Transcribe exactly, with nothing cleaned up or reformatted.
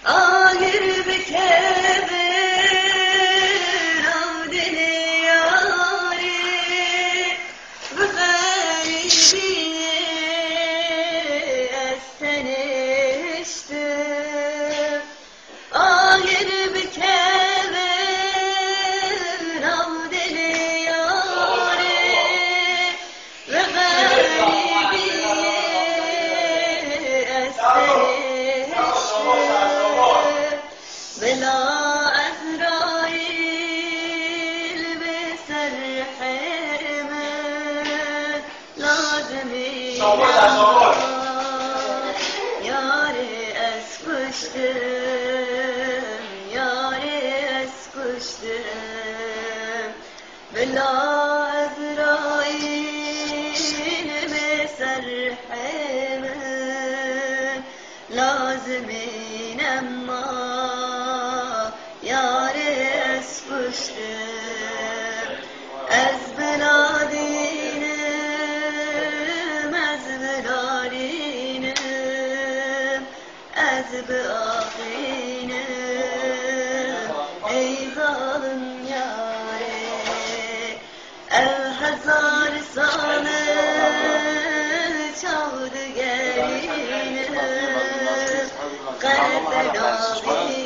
آخر بكبر عودن ياري بغيبي استنشتم آخر بكبر عودن ياري بغيبي بلا عزرائيل بسرحمت لازمي ياري اسكشتم ياري اسكشتم بلا عزرائيل بسرحمت لازمين اما ياري اسكشتم از بلادینم از بلادینم از بآخینم ای ظالم یاری او هزار ساله چودگرینم قلب ناظرینم